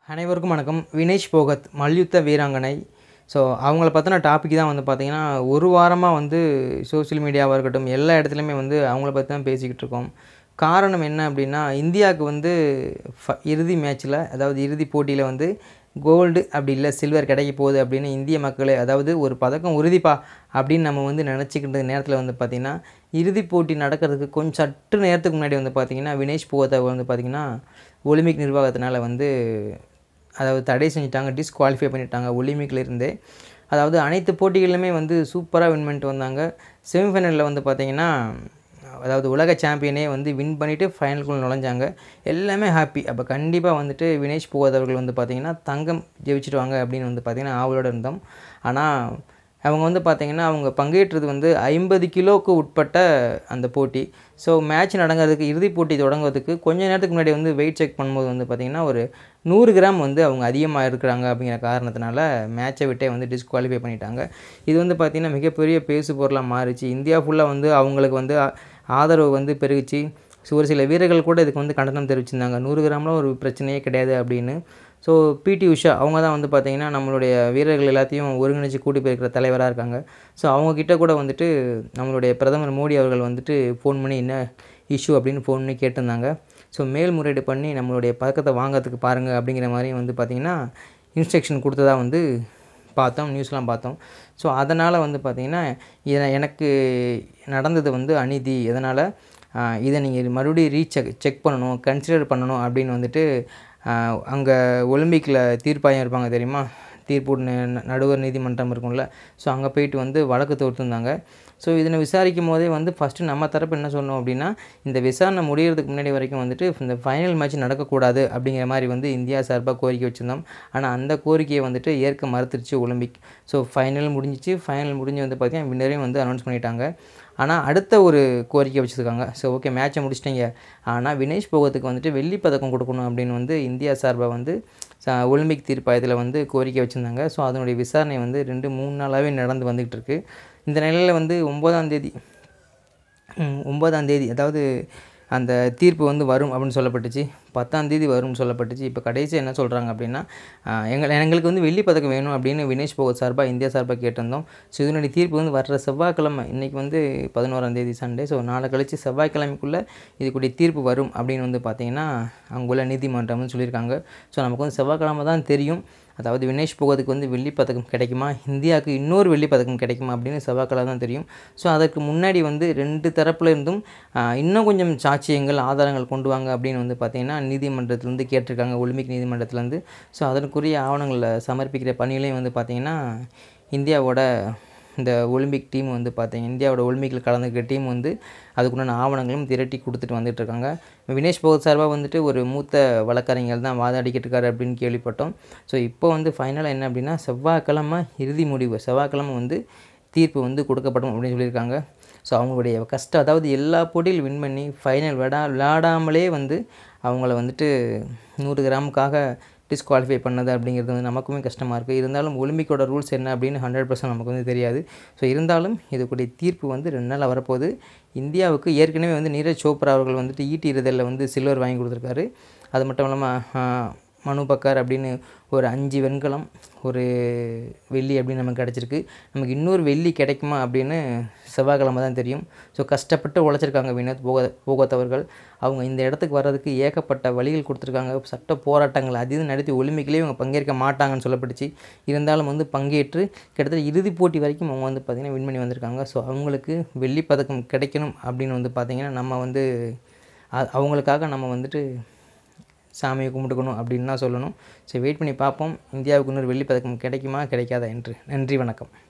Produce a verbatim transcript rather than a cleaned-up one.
அனைவருக்கும் வணக்கம். வினேஷ் போகத் மல்யுத்த வீராங்கனை. ஸோ அவங்கள பற்றின டாபிக் தான் வந்து பார்த்திங்கன்னா ஒரு வாரமாக வந்து சோஷியல் மீடியாவாக இருக்கட்டும் எல்லா இடத்துலையுமே வந்து அவங்கள பற்றி தான் பேசிக்கிட்டு இருக்கோம். காரணம் என்ன அப்படின்னா, இந்தியாவுக்கு வந்து ஃப இறுதி மேட்ச்சில், அதாவது இறுதி போட்டியில் வந்து கோல்டு அப்படி இல்லை சில்வர் கிடைக்க போகுது அப்படின்னு இந்திய மக்களே, அதாவது ஒரு பதக்கம் உறுதிப்பா அப்படின்னு நம்ம வந்து நினச்சிக்கிட்ட நேரத்தில் வந்து பார்த்திங்கன்னா, இறுதிப் போட்டி நடக்கிறதுக்கு கொஞ்சம் சற்று நேரத்துக்கு முன்னாடி வந்து பார்த்திங்கன்னா வினேஷ் போகத்தை வந்து பார்த்திங்கன்னா ஒலிம்பிக் நிர்வாகத்தினால் வந்து அதாவது தடை செஞ்சுட்டாங்க, டிஸ்குவாலிஃபை பண்ணிட்டாங்க ஒலிம்பிக்லேருந்தே. அதாவது அனைத்து போட்டிகளிலுமே வந்து சூப்பராக வின் பண்ணிட்டு வந்தாங்க. செமிஃபைனலில் வந்து பார்த்திங்கன்னா அதாவது உலக சாம்பியனே வந்து வின் பண்ணிவிட்டு ஃபைனலுக்குள்ளே நுழைஞ்சாங்க. எல்லாமே ஹாப்பி. அப்போ கண்டிப்பாக வந்துட்டு வினேஷ் போகத் அவர்கள் வந்து பார்த்திங்கன்னா தங்கம் ஜெயிச்சிடுவாங்க அப்படின்னு வந்து பார்த்திங்கன்னா ஆவலோடு இருந்தோம். ஆனால் அவங்க வந்து பார்த்திங்கன்னா அவங்க பங்கேற்றது வந்து ஐம்பது கிலோவுக்கு உட்பட்ட அந்த போட்டி. ஸோ மேட்ச் நடங்கிறதுக்கு இறுதிப் போட்டி தொடங்குவதுக்கு கொஞ்சம் நேரத்துக்கு முன்னாடி வந்து வெயிட் செக் பண்ணும்போது வந்து பார்த்திங்கன்னா ஒரு நூறு கிராம் வந்து அவங்க அதிகமாக இருக்கிறாங்க அப்படிங்கிற காரணத்தினால மேட்சை விட்டே வந்து டிஸ்குவாலிஃபை பண்ணிட்டாங்க. இது வந்து பார்த்திங்கன்னா மிகப்பெரிய பேசு பொருளாக மாறிச்சு. இந்தியா ஃபுல்லாக வந்து அவங்களுக்கு வந்து ஆதரவு வந்து பெருகிச்சு. ஸோ ஒரு சில வீரர்கள் கூட இதுக்கு வந்து கண்டனம் தெரிவிச்சிருந்தாங்க. நூறு கிராமில் ஒரு பிரச்சனையே கிடையாது அப்படின்னு. ஸோ பிடி உஷா அவங்க தான் வந்து பார்த்திங்கன்னா நம்மளுடைய வீரர்கள் எல்லாத்தையும் ஒருங்கிணைச்சு கூட்டி போயிருக்கிற தலைவராக இருக்காங்க. ஸோ அவங்கக்கிட்ட கூட வந்துட்டு நம்மளுடைய பிரதமர் மோடி அவர்கள் வந்துட்டு ஃபோன் பண்ணி என்ன இஷ்யூ அப்படின்னு ஃபோன் பண்ணி கேட்டிருந்தாங்க. ஸோ மேல்முறையீடு பண்ணி நம்மளுடைய பதக்கத்தை வாங்கிறதுக்கு பாருங்கள் அப்படிங்கிற மாதிரியும் வந்து பார்த்திங்கன்னா இன்ஸ்ட்ரக்ஷன் கொடுத்ததா வந்து பார்த்தோம், நியூஸ்லாம் பார்த்தோம். ஸோ அதனால் வந்து பார்த்திங்கன்னா இதை எனக்கு நடந்தது வந்து அநீதி, இதனால் இதை நீங்கள் மறுபடியும் ரீசெக் செக் பண்ணணும், கன்சிடர் பண்ணணும் அப்படின்னு வந்துட்டு அங்கே ஒலிம்பிக்கில் தீர்ப்பாயம் இருப்பாங்க தெரியுமா, தீர்ப்பு நடுவர் நீதிமன்றம் இருக்கும்ல. ஸோ அங்கே போயிட்டு வந்து வழக்கு தொடுத்திருந்தாங்க. ஸோ இதனை விசாரிக்கும் போதே வந்து ஃபஸ்ட்டு நம்ம தரப்பு என்ன சொன்னோம் அப்படின்னா, இந்த விசாரணை முடிகிறதுக்கு முன்னாடி வரைக்கும் வந்துட்டு இந்த ஃபைனல் மேட்ச் நடக்கக்கூடாது அப்படிங்கிற மாதிரி வந்து இந்தியா சார்பாக கோரிக்கை வச்சுருந்தோம். ஆனால் அந்த கோரிக்கையை வந்துட்டு ஏற்க மறுத்துருச்சு ஒலிம்பிக். ஸோ ஃபைனல் முடிஞ்சிச்சு. ஃபைனல் முடிஞ்சு வந்து பார்த்திங்கன்னா வின்னரையும் வந்து அனௌன்ஸ் பண்ணிட்டாங்க. ஆனால் அடுத்த ஒரு கோரிக்கை வச்சுருக்காங்க. ஸோ ஓகே மேட்சை முடிச்சிட்டிங்க, ஆனால் வினேஷ் போகத்துக்கு வந்துட்டு வெள்ளிப் பதக்கம் கொடுக்கணும் அப்படின்னு வந்து இந்தியா சார்பாக வந்து ஒலிம்பிக் தீர்ப்பாயத்தில் வந்து கோரிக்கை வச்சுருந்தாங்க. ஸோ அதனுடைய விசாரணை வந்து ரெண்டு மூணு நாளாகவே நடந்து வந்துக்கிட்டு இருக்குது. இந்த நிலையில் வந்து ஒம்பதாம் தேதி ஒம்பதாம் தேதி அதாவது அந்த தீர்ப்பு வந்து வரும் அப்படின்னு சொல்லப்பட்டுச்சு. பத்தாம் தேதி வரும்னு சொல்லப்பட்டுச்சு. இப்போ கடைசி என்ன சொல்கிறாங்க அப்படின்னா, எங்கள் எங்களுக்கு வந்து வெள்ளி பதக்கம் வேணும் அப்படின்னு வினேஷ் போகத் சார்பாக இந்தியா சார்பாக கேட்டிருந்தோம். ஸோ இதனுடைய தீர்ப்பு வந்து வர்ற செவ்வாய்க்கிழமை, இன்றைக்கி வந்து பதினோராம் தேதி சண்டே, ஸோ நாளை கழித்து செவ்வாய்க்கிழமைக்குள்ளே இதுக்குடைய தீர்ப்பு வரும் அப்படின்னு வந்து பார்த்திங்கன்னா அங்குள்ள நீதிமன்றம்னு சொல்லியிருக்காங்க. ஸோ நமக்கு வந்து செவ்வாய்க்கிழமை தான் தெரியும். அதாவது வினேஷ் போகத்துக்கு வந்து வெள்ளி பதக்கம் கிடைக்குமா, இந்தியாவுக்கு இன்னொரு வெள்ளி பதக்கம் கிடைக்குமா அப்படின்னு செவ்வாய்க்கிழமை தான் தெரியும். ஸோ அதற்கு முன்னாடி வந்து ரெண்டு தரப்புல இருந்தும் இன்னும் கொஞ்சம் சாட்சியங்கள் ஆதாரங்கள் கொண்டு வாங்க அப்படின்னு வந்து பார்த்திங்கன்னா நீதிமன்றத்திலேருந்து கேட்டிருக்காங்க, ஒலிம்பிக் நீதிமன்றத்திலேருந்து. ஸோ அதற்குரிய ஆவணங்களை சமர்ப்பிக்கிற பணியிலையும் வந்து பார்த்திங்கன்னா இந்தியாவோட இந்த ஒலிம்பிக் டீம் வந்து பார்த்திங்க இந்தியாவோட ஒலிம்பிக்கில் கலந்துக்கிற டீம் வந்து அதுக்குண்டான ஆவணங்களும் திரட்டி கொடுத்துட்டு வந்துட்டுருக்காங்க. வினேஷ் போகத் சார்பாக வந்துட்டு ஒரு மூத்த வழக்கறிஞர் தான் வாதாடிக்கிட்டு இருக்காரு அப்படின்னு கேள்விப்பட்டோம். ஸோ இப்போ வந்து ஃபைனலாக என்ன அப்படின்னா செவ்வாய்க்கிழமை இறுதி முடிவு, செவ்வாய்க்கிழமை வந்து தீர்ப்பு வந்து கொடுக்கப்படும் அப்படின்னு சொல்லியிருக்காங்க. ஸோ அவங்களுடைய கஷ்டம், அதாவது எல்லா போட்டியில் வின் பண்ணி ஃபைனல் விடா விளையாடாமலே வந்து அவங்கள வந்துட்டு நூறு கிராமுக்காக டிஸ்குவாலிஃபை பண்ணது அப்படிங்கிறது வந்து நமக்குமே கஷ்டமாக இருக்குது. இருந்தாலும் ஒலிம்பிக்கோட ரூல்ஸ் என்ன அப்படின்னு ஹண்ட்ரட் பர்சன்ட் நமக்கு வந்து தெரியாது. ஸோ இருந்தாலும் இதுக்குடைய தீர்ப்பு வந்து ரெண்டு நாள் வரப்போகுது. இந்தியாவுக்கு ஏற்கனவே வந்து நீரஜ் சோப்ரா அவர்கள் வந்துட்டு ஈட்டி எறிதலில் வந்து சில்வர் வாங்கி கொடுத்துருக்காரு. அது மட்டும் இல்லாமல் மனு பக்கர் அப்படின்னு ஒரு அஞ்சு வெண்கலம் ஒரு வெள்ளி அப்படின்னு நமக்கு கிடச்சிருக்கு. நமக்கு இன்னொரு வெள்ளி கிடைக்குமா அப்படின்னு செவ்வாய்க்கிழமை தான் தெரியும். ஸோ கஷ்டப்பட்டு உழைச்சிருக்காங்க வினோத் போகத் போகத் அவர்கள். அவங்க இந்த இடத்துக்கு வர்றதுக்கு ஏகப்பட்ட வழிகள் கொடுத்துருக்காங்க. சட்ட போராட்டங்கள் அது இது நடத்தி ஒலிம்பிக்லேயே இவங்க பங்கேற்க மாட்டாங்கன்னு சொல்லப்பட்டுச்சு. இருந்தாலும் வந்து பங்கேற்று கிட்டத்தட்ட இறுதிப் போட்டி வரைக்கும் அவங்க வந்து பார்த்திங்கன்னா வின் பண்ணி வந்திருக்காங்க. ஸோ அவங்களுக்கு வெள்ளி பதக்கம் கிடைக்கணும் அப்படின்னு வந்து பார்த்திங்கன்னா நம்ம வந்து அவங்களுக்காக நம்ம வந்துட்டு சாமியை கும்பிட்டுக்கணும் அப்படின்னு தான் சொல்லணும். ஸோ வெயிட் பண்ணி பார்ப்போம் இந்தியாவுக்கு இன்னொரு வெள்ளி பதக்கம் கிடைக்குமா கிடைக்காதா என்று. நன்றி, வணக்கம்.